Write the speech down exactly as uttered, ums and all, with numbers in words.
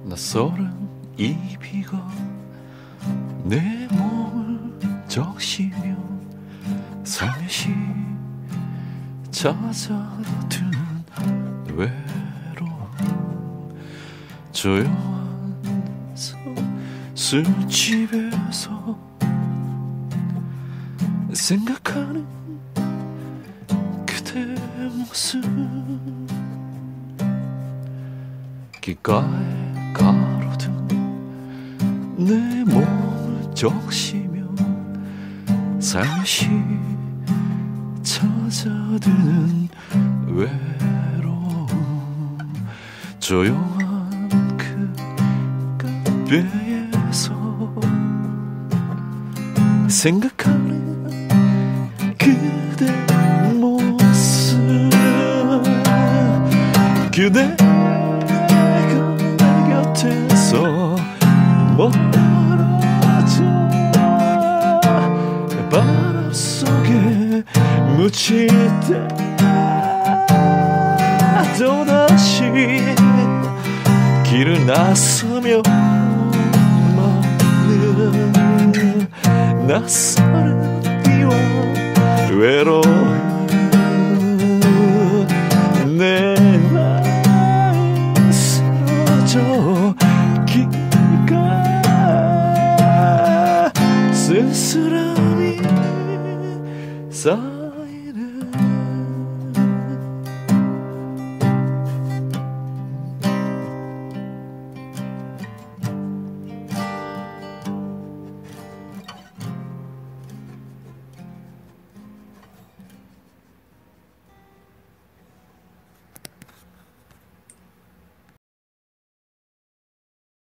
낯설은 이 비가 내 몸을 적시며 살며시 찾아드는 외로움. 조용한 술집에서 생각하는 그대 모습. 귓가에 가로등 내 몸을 적시며 살며시 찾아드는 외로움. 조용한 그 카페에서 생각하는 그대 모습. 그대가 내 곁에서 멀어져 바람 속에 묻힐 때 또다시 길을 나서며 많은 낯설은 비와 외로움.